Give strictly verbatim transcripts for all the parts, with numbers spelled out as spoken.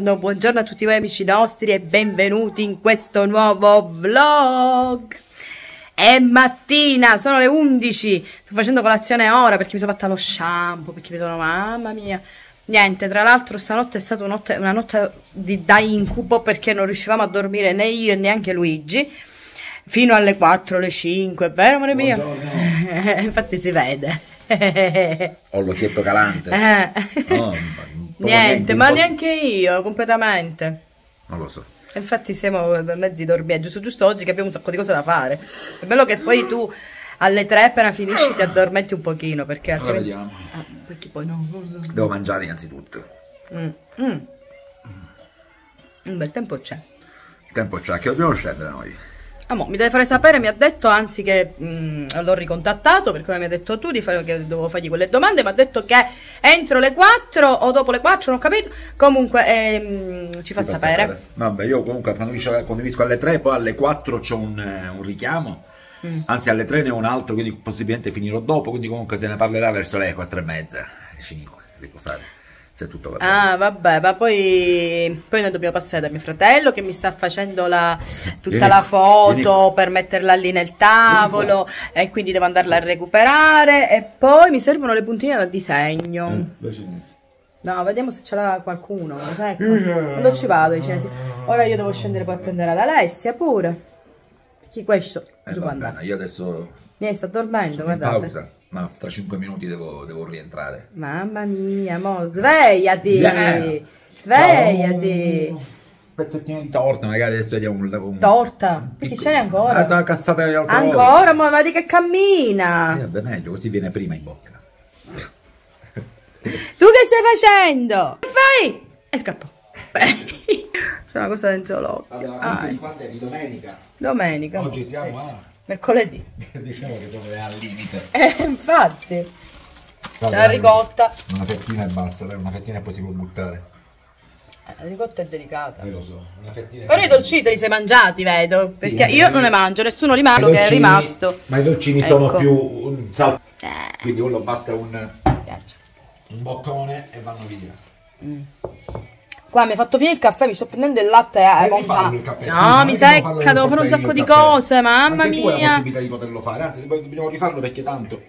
buongiorno, buongiorno a tutti voi amici nostri e benvenuti in questo nuovo vlog. È mattina, sono le undici, sto facendo colazione ora perché mi sono fatta lo shampoo, perché mi sono, mamma mia. Niente, tra l'altro stanotte è stata una notte, una notte di, da incubo perché non riuscivamo a dormire né io e neanche Luigi, fino alle quattro, alle cinque, è vero amore mio? Infatti si vede. Ho l'occhietto calante. Eh. Oh, Niente, ma neanche io, completamente. Non lo so. Infatti siamo mezzi dormiti, giusto giusto oggi che abbiamo un sacco di cose da fare. È bello che poi tu alle tre appena finisci ti addormenti un pochino, perché Ora altrimenti... vediamo. Ah, perché poi no, no, no. Devo mangiare innanzitutto. Mm. Mm. Un bel tempo c'è. Il tempo c'è, che dobbiamo scendere noi. Ah, mo, mi deve fare sapere, mi ha detto, anzi che mh, l'ho ricontattato, perché come mi hai detto tu, di fare, che dovevo fargli quelle domande, mi ha detto che entro le quattro o dopo le quattro, non ho capito, comunque ehm, ci fa, fa sapere. sapere. Vabbè, io comunque condiviso alle tre, poi alle quattro c'ho un, un richiamo, mm. anzi alle tre ne ho un altro, quindi possibilmente finirò dopo, quindi comunque se ne parlerà verso le quattro e mezza, le cinque, riposare. Se tutto va bene. Ah, vabbè, ma poi, poi noi dobbiamo passare da mio fratello che mi sta facendo la, tutta vieni, la foto vieni. per metterla lì nel tavolo e quindi devo andarla a recuperare e poi mi servono le puntine da disegno. Eh, no, vediamo se ce l'ha qualcuno. Ecco. Quando ci vado i cinesi? Ora io devo scendere poi a prendere ad Alessia pure. Chi questo? Eh, va bene, io adesso... Niente, sta dormendo, sono in guardate. pausa. Ma tra cinque minuti devo, devo rientrare. Mamma mia, mo, svegliati! Yeah. Svegliati! Un pezzettino di torta, magari adesso vediamo un... un torta? Perché ce n'è ancora? Ah, la cassata di altre ancora? Ma vedi che cammina! Eh, vabbè, meglio, così viene prima in bocca. Tu che stai facendo? Che fai? E scappò. C'è una cosa dentro l'occhio. Vabbè, ma di quando è? Di domenica? Domenica. Oggi siamo a... mercoledì. Diciamo che siamo al limite. Eh, infatti. C'è la ricotta. Una fettina e basta, dai, una fettina e poi si può buttare. Eh, la ricotta è delicata. Io lo so, una fettina. Però i dolcini te li sei mangiati, vedo. Perché sì, io eh, non ne mangio, nessuno li mangia, che è rimasto. Ma i dolcini ecco. sono più un salto. Eh. Quindi quello basta un, un boccone e vanno via. Mm. Qua mi hai fatto finire il caffè, mi sto prendendo il latte eh, devi farlo il caffè, no, scusa, mi secca, devo fare un sacco di cose, mamma anche mia. Tu hai la possibilità di poterlo fare, anzi dobbiamo rifarlo perché tanto.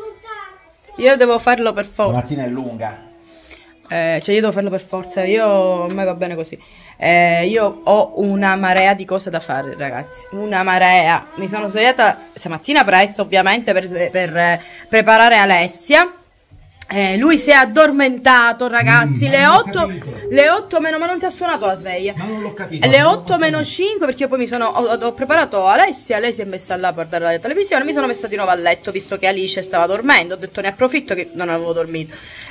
Io devo farlo per forza. La mattina è lunga. Eh, cioè io devo farlo per forza, io a me va bene così. Eh, io ho una marea di cose da fare, ragazzi. Una marea. Mi sono svegliata stamattina presto, ovviamente, per, per eh, preparare Alessia. Eh, lui si è addormentato, ragazzi. Mm, le otto, le otto meno, ma non ti ha suonato la sveglia? Ma non l'ho capito. Le otto meno cinque, perché io poi mi sono. Ho, ho preparato Alessia. Lei si è messa là a guardare la televisione. Mi sono messa di nuovo a letto, visto che Alice stava dormendo. Ho detto ne approfitto che non avevo dormito.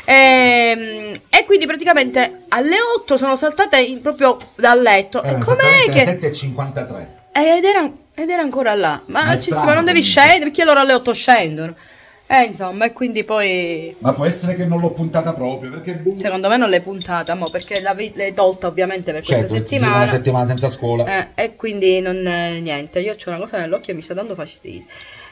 E, e quindi praticamente alle otto sono saltate in, proprio dal letto. Eh, e com'è che. sette e cinquantatré. Ed era, ed era ancora là. Ma, ma, ci, ma non devi scendere, perché loro alle otto scendono. Eh, insomma, e quindi poi... Ma può essere che non l'ho puntata proprio, perché... Secondo me non l'hai puntata, mo, perché l'hai tolta ovviamente per cioè, questa settimana. una settimana senza scuola. Eh, e quindi non... Eh, niente, io ho una cosa nell'occhio e mi sta dando fastidio.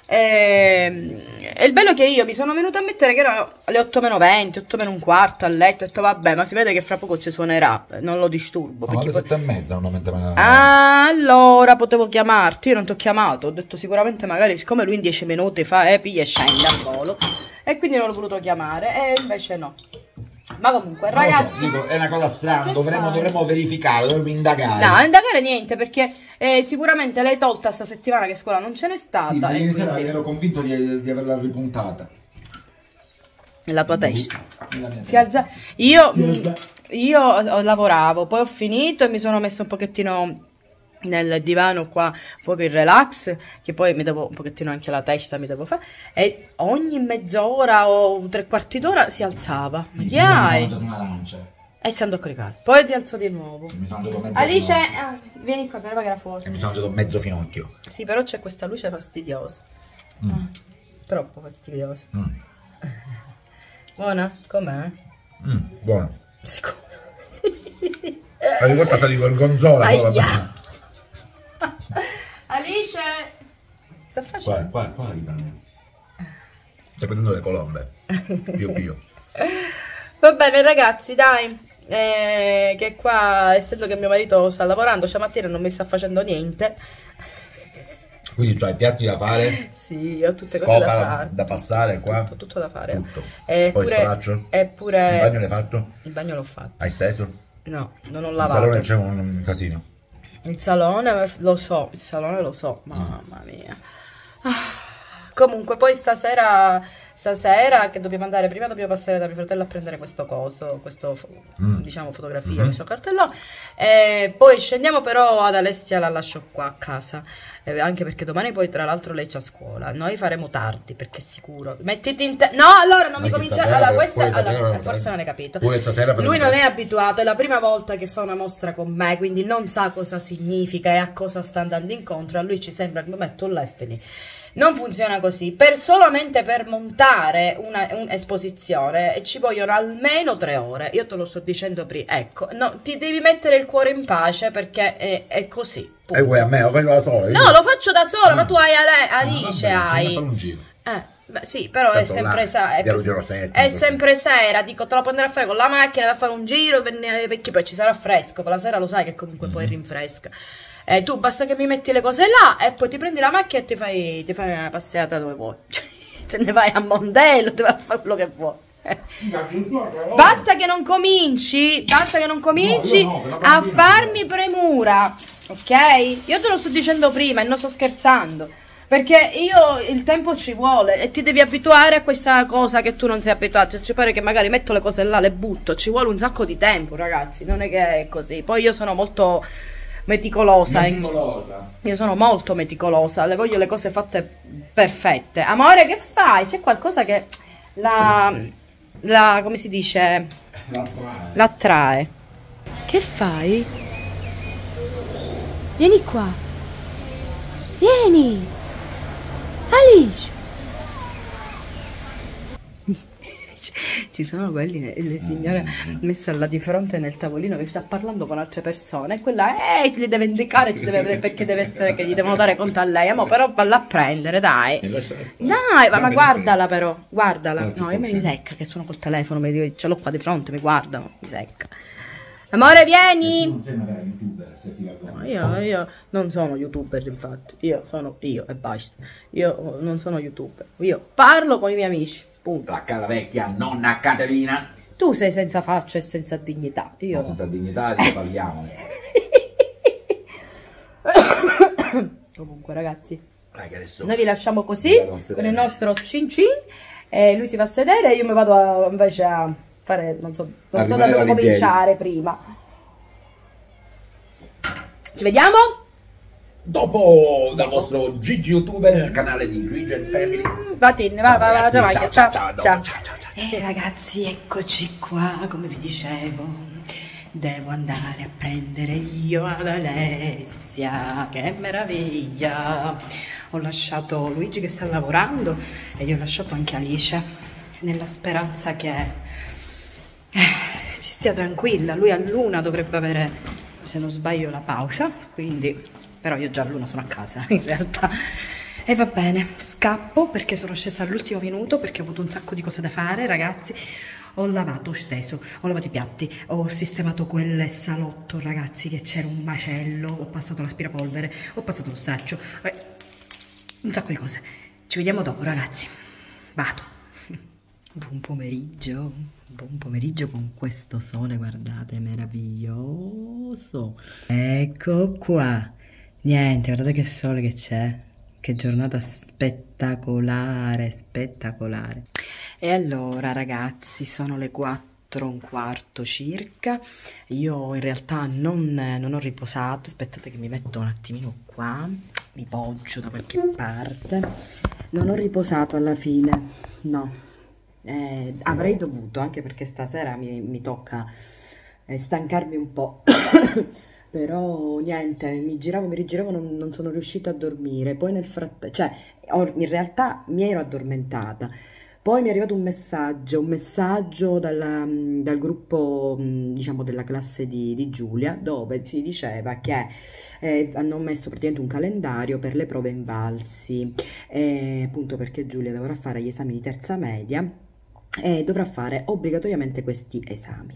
E, e il bello è che io mi sono venuta a mettere che erano alle otto meno venti, otto meno un quarto a letto. Ho detto vabbè, ma si vede che fra poco ci suonerà, non lo disturbo. No, alle poi... sette e mezza normalmente me... Ah, allora potevo chiamarti, io non ti ho chiamato. Ho detto sicuramente magari, siccome lui in dieci minuti fa, eh, piglia e scende al volo. E quindi non l'ho voluto chiamare, e invece no. Ma comunque, ragazzi, so, dico, è una cosa strana, dovremmo, dovremmo verificare, dovremmo indagare. No, indagare niente, perché eh, sicuramente l'hai tolta sta settimana che scuola non ce n'è stata. Sì, ma ieri sera quindi... ero convinto di, di averla ripuntata. Nella tua testa. Si alza... Io, io lavoravo, poi ho finito e mi sono messa un pochettino nel divano qua, un po' per relax, che poi mi devo un pochettino anche la testa mi devo fare, e ogni mezz'ora o tre quarti d'ora si alzava. Sì, che hai? Mi sono mangiato un'arancia e si andò a caricare, poi ti alzo di nuovo. Mi sono mangiato mezzo Alice, ah, vieni qua, per la foto. E mi sono mangiato mezzo finocchio. Sì, però c'è questa luce fastidiosa. Mm. Ah, troppo fastidiosa. Mm. Buona? Com'è? Mm, buona. Sicuro. La ricotta fa di gorgonzola. Aia. Alice, sta facendo? Qua, qua, qua arrivano. Stai prendendo le colombe. Più più. Va bene ragazzi, dai. eh, che qua, essendo che mio marito sta lavorando stamattina non mi sta facendo niente. Quindi c'hai piatti da fare? Sì, ho tutte Scopa cose da fare. da passare tutto, qua? Tutto, tutto da fare. Tutto. Eppure, Poi straccio? Eppure... Il bagno l'hai fatto? Il bagno l'ho fatto. Hai steso? No, non ho Il lavato. salone c'è un casino. Il salone, lo so, il salone lo so, mamma mia. Ah, comunque, poi stasera, stasera che dobbiamo andare, prima dobbiamo passare da mio fratello a prendere questo coso, questo, Mm. diciamo, fotografia, Mm-hmm. questo cartellone. E poi scendiamo però ad Alessia, la lascio qua a casa, eh, anche perché domani poi tra l'altro lei c'ha scuola. Noi faremo tardi, perché è sicuro. Mettiti in te... No, allora non mi Anche comincia... stasera, Allora, pure questa... stasera allora, faremo forse tardi. non hai capito. Pure stasera faremo Lui non è tardi. abituato, è la prima volta che fa una mostra con me, quindi non sa cosa significa e a cosa sta andando incontro. A lui ci sembra che mi metto là e finì. Non funziona così. Per solamente per montare un'esposizione ci vogliono almeno tre ore. Io te lo sto dicendo prima. Ecco, no, ti devi mettere il cuore in pace perché è, è così. E vuoi a me? Lo fai da sola? No, lo faccio da sola, Ah. ma tu hai Ale- Ah, Alice, vabbè, hai. ti fare un giro. Eh, beh, sì, però Tanto è sempre là, sera. È, piano così. zero sette, È così. sempre sera. Dico, te la puoi andare a fare con la macchina, da fare un giro, venne- perché poi ci sarà fresco. Per la sera lo sai che comunque poi rinfresca. Eh, tu basta che mi metti le cose là e poi ti prendi la macchina e ti fai, ti fai una passeggiata dove vuoi. Te ne vai a Mondello, ti vai a fare quello che vuoi. Basta che non cominci, basta che non cominci No, io no, per la a bambina farmi premura, ok? Io te lo sto dicendo prima e non sto scherzando, perché io il tempo ci vuole e ti devi abituare a questa cosa che tu non sei abituato. Ci pare che magari metto le cose là, le butto, ci vuole un sacco di tempo, ragazzi, non è che è così. Poi io sono molto meticolosa, Meticolosa. io sono molto meticolosa, le voglio le cose fatte perfette. Amore, che fai? C'è qualcosa che la, la come si dice, l'attrae. Che fai? Vieni qua. Vieni. Alice. Ci sono quelli, le signore messe là di fronte nel tavolino che sta parlando con altre persone e quella eh, gli deve indicare, ci deve, perché deve essere che gli devono dare conto a lei. Amore, però valla a prendere, dai. Dai, ma, ma guardala però, guardala. No, io mi secca che sono col telefono, mi, ce l'ho qua di fronte, mi guarda, mi secca. Amore, vieni! Non sei una vera youtuber, se ti va bene. Io, io non sono youtuber, infatti, io sono io e basta. Io non sono youtuber, io parlo con i miei amici, punto. La cara vecchia nonna Caterina. Tu sei senza faccia e senza dignità, io No, senza dignità ne parliamo. Comunque, ragazzi, Dai, che adesso noi vi lasciamo così mi vado a sedere. con il nostro cin cin e lui si va a sedere e io mi vado a, invece a fare, non so, non A so da rimanere dove in piedi. cominciare prima. Ci vediamo? dopo dal vostro Gigi youtuber nel canale di Luigi and Family. Vattene, va, va, va, Ragazzi, vai, ciao, ciao, ciao, ciao, ciao, ciao. ciao, ciao. E ragazzi, eccoci qua, come vi dicevo. Devo andare a prendere io ad Alessia, che meraviglia. Ho lasciato Luigi che sta lavorando e gli ho lasciato anche Alice, nella speranza che eh, ci stia tranquilla. Lui a Luna dovrebbe avere, se non sbaglio, la pausa, quindi però io già a Luna sono a casa in realtà. E va bene, scappo perché sono scesa all'ultimo minuto perché ho avuto un sacco di cose da fare, ragazzi. Ho lavato, ho steso, ho lavato i piatti, ho sistemato quel salotto, ragazzi, che c'era un macello, ho passato l'aspirapolvere, ho passato lo straccio, eh, un sacco di cose. Ci vediamo dopo, ragazzi. Vado. Buon pomeriggio, buon pomeriggio con questo sole, guardate, meraviglioso. Ecco qua. Niente, guardate che sole che c'è. Che giornata spettacolare, spettacolare. E allora, ragazzi, sono le quattro e un quarto circa. Io in realtà non, non ho riposato. Aspettate che mi metto un attimino qua. Mi poggio da qualche parte. Non ho riposato alla fine, no. Eh, avrei dovuto, anche perché stasera mi, mi tocca eh, stancarmi un po'. Però niente, mi giravo, mi rigiravo, non, non sono riuscita a dormire. Poi nel frattempo, cioè, in realtà mi ero addormentata. Poi mi è arrivato un messaggio, un messaggio dalla, dal gruppo, diciamo, della classe di, di Giulia, dove si diceva che eh, hanno messo praticamente un calendario per le prove invalsi, eh, appunto perché Giulia dovrà fare gli esami di terza media e dovrà fare obbligatoriamente questi esami.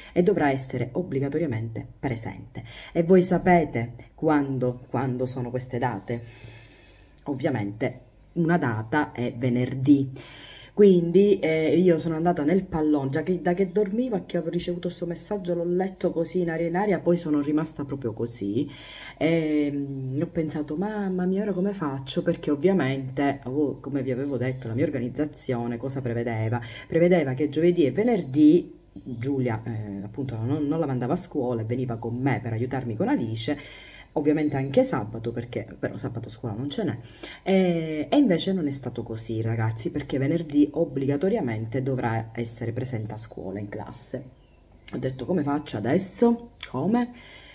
e dovrà essere obbligatoriamente presente. E voi sapete quando, quando sono queste date? Ovviamente una data è venerdì. Quindi eh, io sono andata nel pallone, già che da che dormivo e che ho ricevuto questo messaggio, l'ho letto così in aria in aria, poi sono rimasta proprio così e mh, ho pensato, mamma mia, ora come faccio? Perché ovviamente, oh, come vi avevo detto, la mia organizzazione cosa prevedeva? Prevedeva che giovedì e venerdì Giulia eh, appunto non, non la mandava a scuola e veniva con me per aiutarmi con Alice, ovviamente anche sabato, perché però sabato scuola non ce n'è, e, e invece non è stato così, ragazzi, perché venerdì obbligatoriamente dovrà essere presente a scuola in classe. Ho detto, come faccio adesso? Come?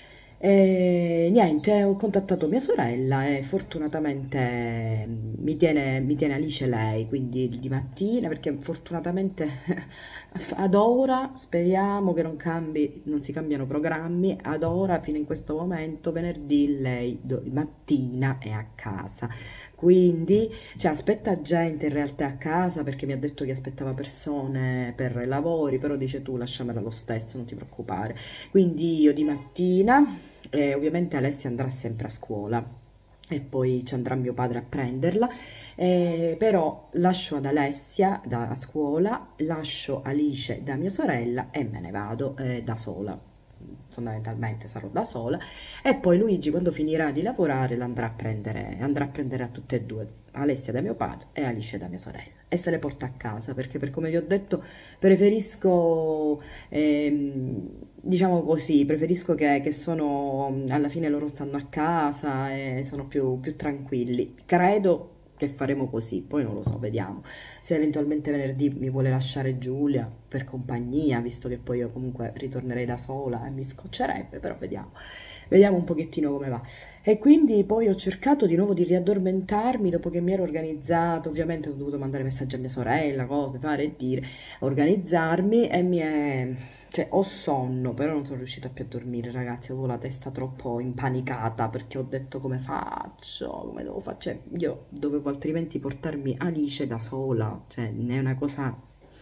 E niente, ho contattato mia sorella e fortunatamente mi tiene, mi tiene Alice lei, quindi di mattina, perché fortunatamente ad ora speriamo che non cambi, non si cambiano programmi, ad ora fino in questo momento venerdì lei do, mattina è a casa, quindi cioè, aspetta gente in realtà a casa, perché mi ha detto che aspettava persone per i lavori, però dice tu lasciamela lo stesso, non ti preoccupare. Quindi io di mattina, eh, ovviamente Alessia andrà sempre a scuola e poi ci andrà mio padre a prenderla, eh, però lascio ad Alessia da a scuola, lascio Alice da mia sorella e me ne vado eh, da sola. Fondamentalmente sarò da sola, e poi Luigi quando finirà di lavorare l'andrà a prendere, andrà a prendere a tutte e due, Alessia da mio padre e Alice da mia sorella, e se le porta a casa, perché per come vi ho detto preferisco ehm, diciamo così, preferisco che, che sono, alla fine loro stanno a casa e sono più, più tranquilli. Credo che faremo così, poi non lo so, vediamo se eventualmente venerdì mi vuole lasciare Giulia per compagnia, visto che poi io comunque ritornerei da sola e mi scoccerebbe, però vediamo vediamo un pochettino come va. E quindi poi ho cercato di nuovo di riaddormentarmi dopo che mi ero organizzato, ovviamente ho dovuto mandare messaggi a mia sorella, cose, fare e dire, organizzarmi, e mi è... cioè ho sonno, però non sono riuscita più a dormire, ragazzi, avevo la testa troppo impanicata, perché ho detto come faccio, come devo fare, cioè io dovevo altrimenti portarmi Alice da sola, cioè è una cosa,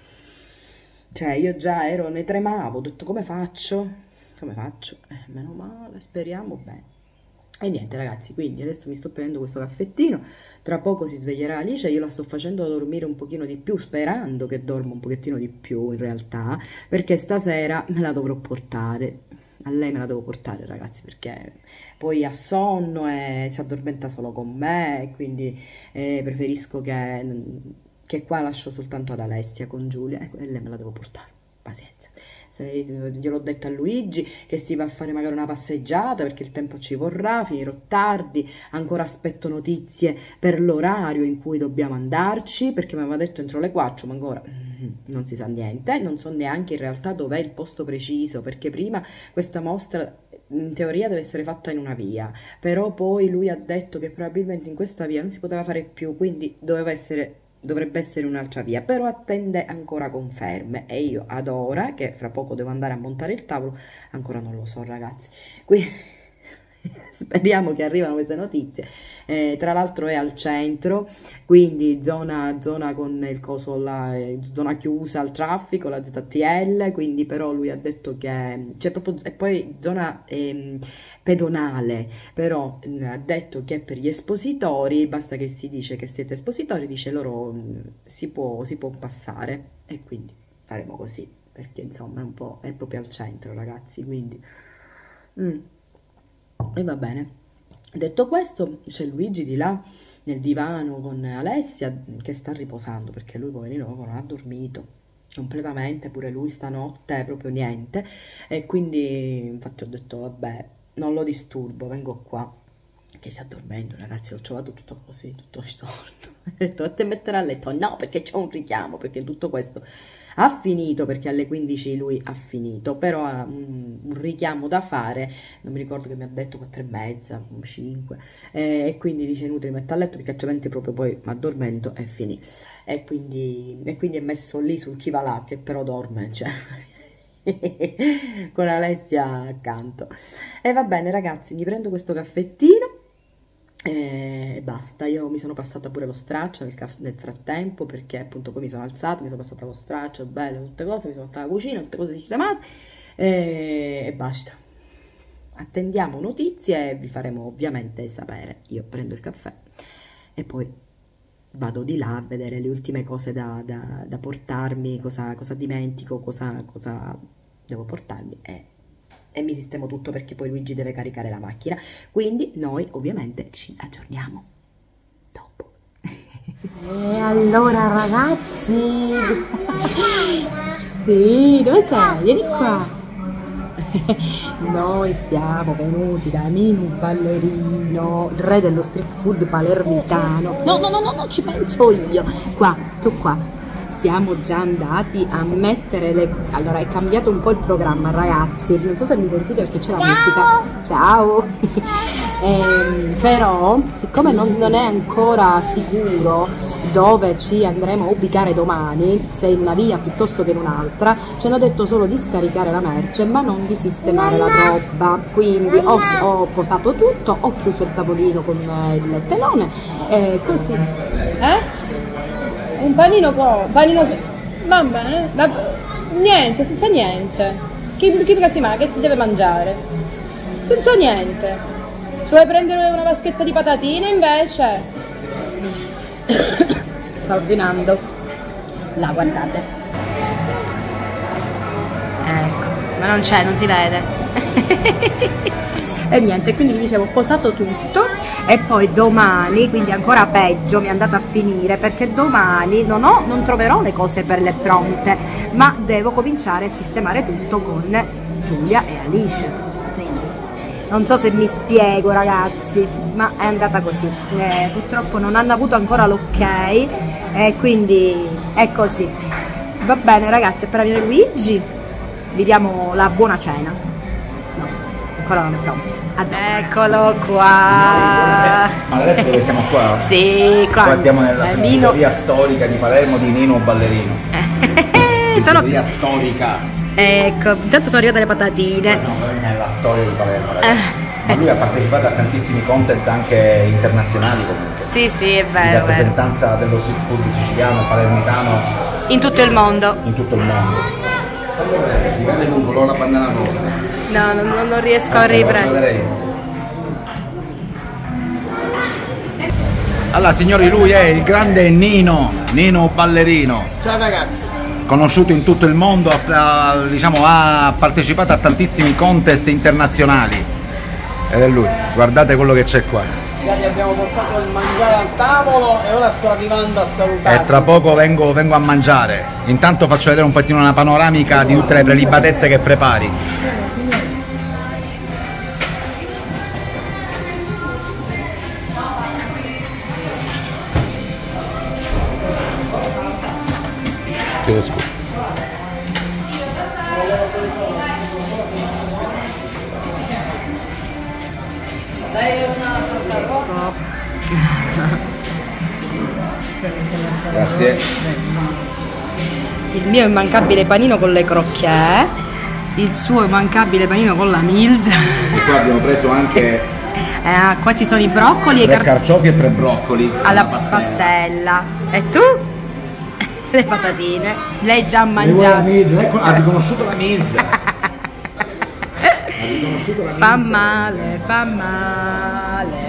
cioè io già ero, ne tremavo, ho detto come faccio, come faccio, eh, meno male, speriamo bene. E niente ragazzi, quindi adesso mi sto prendendo questo caffettino, tra poco si sveglierà Alice, io la sto facendo dormire un pochino di più, sperando che dorma un pochettino di più in realtà, perché stasera me la dovrò portare, a lei me la devo portare ragazzi, perché poi ha sonno e si addormenta solo con me, quindi eh, preferisco che, che qua lascio soltanto ad Alessia con Giulia, e lei me la devo portare, pazienza. Gliel'ho detto a Luigi che si va a fare magari una passeggiata, perché il tempo ci vorrà, finirò tardi, ancora aspetto notizie per l'orario in cui dobbiamo andarci, perché mi aveva detto entro le quattro, ma ancora non si sa niente, non so neanche in realtà dov'è il posto preciso, perché prima questa mostra in teoria deve essere fatta in una via, però poi lui ha detto che probabilmente in questa via non si poteva fare più, quindi doveva essere... dovrebbe essere un'altra via, però attende ancora conferme, e io ad ora, che fra poco devo andare a montare il tavolo, ancora non lo so ragazzi, quindi speriamo che arrivano queste notizie. Eh, tra l'altro è al centro, quindi zona, zona con il coso là, eh, zona chiusa al traffico, la Z T L, quindi però lui ha detto che c'è proprio, e poi zona ehm, pedonale, però mh, ha detto che per gli espositori, basta che si dice che siete espositori, dice loro mh, si può, si può passare, e quindi faremo così, perché insomma è un po', è proprio al centro ragazzi, quindi mm. E va bene. Detto questo, c'è Luigi di là nel divano con Alessia che sta riposando, perché lui poverino non ha dormito completamente, pure lui stanotte proprio niente, e quindi infatti ho detto vabbè, non lo disturbo, vengo qua che si addormenta, ragazzi. L'ho trovato tutto così, tutto storto. Ho detto a te mettere a letto, no, perché c'è un richiamo, perché tutto questo ha finito, perché alle quindici lui ha finito, però ha un, un richiamo da fare, non mi ricordo che mi ha detto quattro e mezza, cinque, eh, e quindi dice inutile mettere a letto, perché altrimenti proprio poi mi addormento e finì, e quindi, e quindi è messo lì sul chi va là, che però dorme, cioè con Alessia accanto. E va bene ragazzi, mi prendo questo caffettino e basta. Io mi sono passata pure lo straccio nel, nel frattempo, perché appunto poi mi sono alzata, mi sono passata lo straccio, bello, tutte cose, mi sono fatta la cucina, tutte cose sistemate, e, e basta. Attendiamo notizie e vi faremo ovviamente sapere. Io prendo il caffè e poi vado di là a vedere le ultime cose da, da, da portarmi, cosa, cosa dimentico, cosa, cosa devo portarmi e, e mi sistemo tutto perché poi Luigi deve caricare la macchina. Quindi noi ovviamente ci aggiorniamo dopo. E allora ragazzi, sì, dove sei? Vieni qua. Noi siamo venuti da Nino Ballerino, il re dello street food palermitano. No, no, no, no, no, ci penso io. Qua, tu qua. Siamo già andati a mettere le... Allora, è cambiato un po' il programma, ragazzi. Non so se mi sentite perché c'è la Ciao. musica. Ciao! ehm, però, siccome non, non è ancora sicuro dove ci andremo a ubicare domani, se in una via piuttosto che in un'altra, ci hanno detto solo di scaricare la merce, ma non di sistemare la roba. Quindi ho, ho posato tutto, ho chiuso il tavolino con il telone e così. Eh? Un panino con... panino... va bene, va... niente, senza niente. Chi, chi si mangia? Che si deve mangiare? Senza niente. Ci vuoi prendere una vaschetta di patatine invece? Sta ordinando. Là, guardate. Ecco, ma non c'è, non si vede. E niente, quindi vi dicevo, ho posato tutto e poi domani, quindi ancora peggio, mi è andata a finire perché domani non, ho, non troverò le cose per le pronte, ma devo cominciare a sistemare tutto con Giulia e Alice. Quindi, non so se mi spiego ragazzi, ma è andata così. Eh, purtroppo non hanno avuto ancora l'ok e quindi è così. Va bene ragazzi, per avere Luigi vi diamo la buona cena. No, ancora non è pronto. Eccolo qua. Ma adesso dove siamo qua? Sì, qua, qua siamo nella eh, frittoria storica di Palermo di Nino Ballerino. Frittoria sono... storica. Ecco, intanto sono arrivate le patatine. No, nella storia di Palermo, ragazzi. Eh. Ma lui ha partecipato a tantissimi contest anche internazionali comunque. Sì, sì, è vero. Di rappresentanza vero. dello street food siciliano, palermitano. In tutto il mondo. In tutto il mondo. Di grande lungo, la bandana rossa. No, non, non riesco a riprendere. Allora signori, lui è il grande Nino, Nino Ballerino. Ciao ragazzi. Conosciuto in tutto il mondo, ha, diciamo, ha partecipato a tantissimi contest internazionali. Ed è lui, guardate quello che c'è qua. Già vi abbiamo portato il mangiare al tavolo e ora sto arrivando a salutare. E tra poco vengo, vengo a mangiare. Intanto faccio vedere un pochettino una panoramica di tutte le prelibatezze che prepari. Chiedo scusa. Grazie. Il mio immancabile panino con le crocchè, il suo immancabile panino con la milza. E qua abbiamo preso anche eh, qua ci sono i broccoli tre e car carciofi e tre broccoli alla pastella. pastella. E tu? Le patatine. Lei già ha mangiato. Ecco, ha riconosciuto la milza. Ha riconosciuto la milza. Fa male, fa male.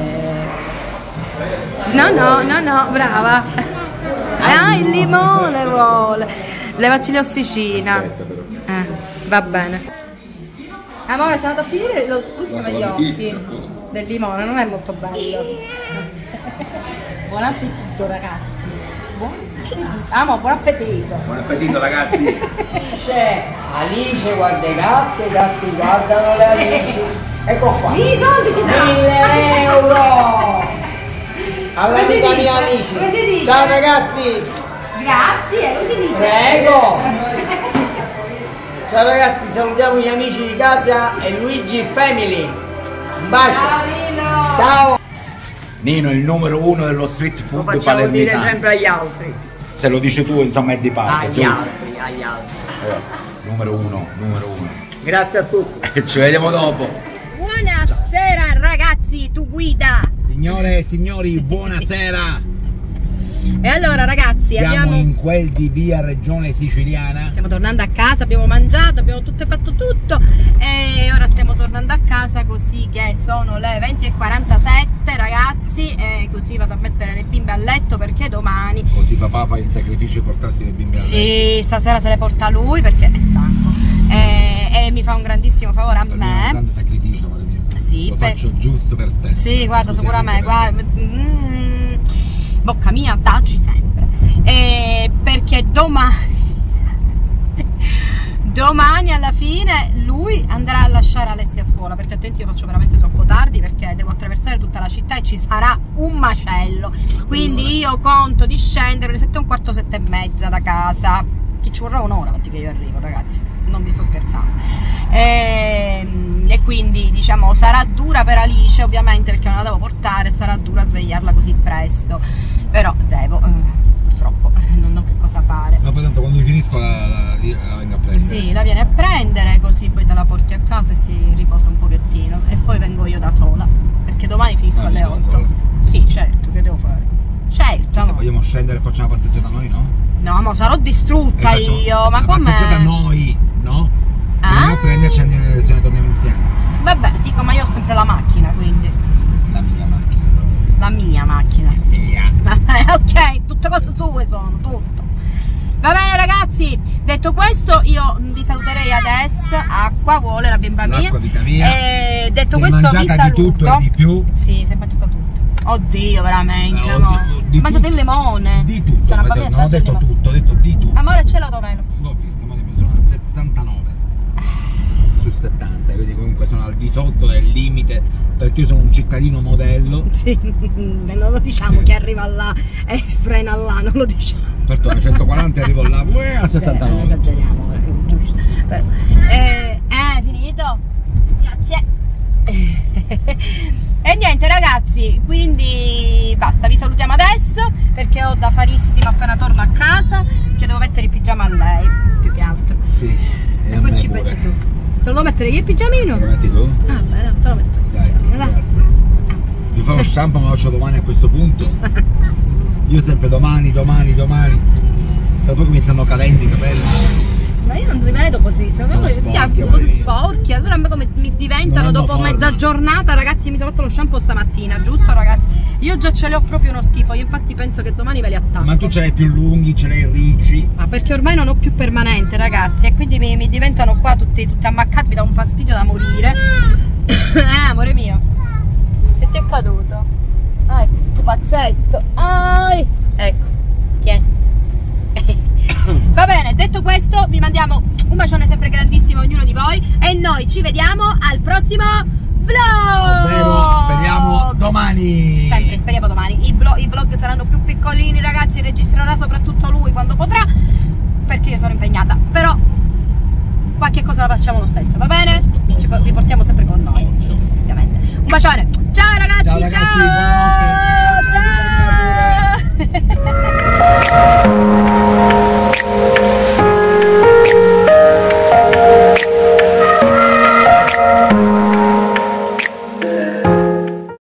No, no, no, no, brava. Ah, il limone vuole. Levaci l'ossicina. Eh, va bene. Amore, ci è andato a finire lo spruzzo negli occhi del limone, non è molto bello. Buon appetito ragazzi. Buon appetito. Amo, buon appetito. Buon appetito ragazzi. C'è Alice, guarda i gatti, i gatti guardano le Alice. Ecco qua. I soldi ti dà. mille euro. All'amica mia Alice. Come si dice? Ciao ragazzi. Grazie, come si dice? Prego. Ciao ragazzi, salutiamo gli amici di Katia e Luigi Family. Un bacio. Ciao Nino. Ciao. Nino è il numero uno dello street food Lo facciamo dire palermitano. sempre agli altri. Se lo dici tu, insomma, è di parte. Agli altri, agli altri. Allora, numero uno, numero uno. Grazie a tutti. Ci vediamo dopo. Buonasera ragazzi, tu guida. Signore e signori, buonasera. E allora ragazzi, siamo abbiamo... in quel di via Regione Siciliana. Stiamo tornando a casa, abbiamo mangiato, abbiamo tutto fatto tutto e ora stiamo tornando a casa, così che sono le venti e quarantasette ragazzi, e così vado a mettere le bimbe a letto perché domani... Così papà fa il sacrificio di portarsi le bimbe a letto. Sì, stasera se le porta lui perché è stanco e, e mi fa un grandissimo favore a Per me. me è un grande sacrificio, amore mio. Sì, lo per... faccio giusto per te. Sì, guarda, Scusi, sicuramente, guarda, mm, bocca mia, dacci sempre. E perché domani, domani alla fine lui andrà a lasciare Alessia a scuola, perché attenti, io faccio veramente troppo tardi perché devo attraversare tutta la città e ci sarà un macello. Quindi io conto di scendere alle sette e un quarto, sette e mezza da casa. Che ci vorrà un'ora infatti che io arrivo, ragazzi, non vi sto scherzando. E, e quindi diciamo sarà dura per Alice, ovviamente, perché non la devo portare, sarà dura svegliarla così presto, però devo, eh, purtroppo non ho che cosa fare. Ma poi tanto quando finisco la, la, la vengo a prendere. Sì, la viene a prendere, così poi te la porti a casa e si riposa un pochettino e poi vengo io da sola, perché domani finisco Ah, alle vieni da otto. sola? Sì, certo, che devo fare? Certo, Se amore. vogliamo scendere e facciamo una passeggiata noi, no? No, ma sarò distrutta E facciamo io, ma una com'è? passeggiata noi, no? Ah. Andiamo a prenderci, andiamo in direzione e torniamo insieme. Vabbè, dico, ma io ho sempre la macchina, quindi. La mia macchina. La mia macchina. Mia. Vabbè, ok, tutte cose sue sono, tutto. Va bene ragazzi, detto questo io vi saluterei adesso. Acqua vuole la bimba mia. L'acqua vita mia. E detto Si è questo vi mangiata saluto. di tutto e di più. Sì, si è mangiata tutto. Oddio, veramente, No, amore. di- di Mangiate tutto. il limone. Di tutto. Cioè, una Ma bambina non ho assaggia il detto limone. tutto, ho detto di tutto. Amore, c'è l'autovelox. L'ho visto, amore mio, sono al sessantanove su settanta, quindi comunque sono al di sotto del limite perché io sono un cittadino modello. Sì, non lo diciamo che arriva là e frena là, non lo diciamo. Parto da centoquaranta e arrivo là uè, a Eh, sessantanove. esageriamo, è giusto. Però, eh, eh, finito? Grazie. E niente ragazzi, quindi basta, vi salutiamo adesso perché ho da farissimo appena torno a casa, che devo mettere il pigiama a lei, più che altro. Sì, e, E a poi me ci pure. pensi tu. Te lo devo mettere io il pigiamino? Lo metti tu? Ah, beh, te lo metto. Dai, Dai. grazie. Mi fa lo shampoo ma lo faccio domani a questo punto. Io sempre domani, domani, domani. Però poi mi stanno cadendo i capelli. Ma io non li vedo così, secondo Sono me sporchi, ti amore mio. sporchi, allora a me come mi diventano Non hanno dopo forma. mezza giornata, ragazzi, mi sono fatto lo shampoo stamattina, giusto ragazzi? Io già ce li ho proprio uno schifo, io infatti penso che domani ve li attacco. Ma tu ce l'hai più lunghi, ce l'hai ricci. Ma perché ormai non ho più permanente, ragazzi, e quindi mi, mi diventano qua tutti, tutti ammaccati, mi dà un fastidio da morire. Eh, amore mio, che ti è caduto? Ah, ecco, pupazzetto. Ai, ecco, tieni. Va bene, detto questo vi mandiamo un bacione sempre grandissimo a ognuno di voi e noi ci vediamo al prossimo vlog. Ovvero speriamo domani. Sempre speriamo domani. I, vlog, I vlog saranno più piccolini ragazzi, registrerà soprattutto lui quando potrà, perché io sono impegnata, però qualche cosa la facciamo lo stesso, va bene? Ci, vi portiamo sempre con noi, ovviamente. Un bacione, ciao ragazzi, Ciao ragazzi, buonanotte.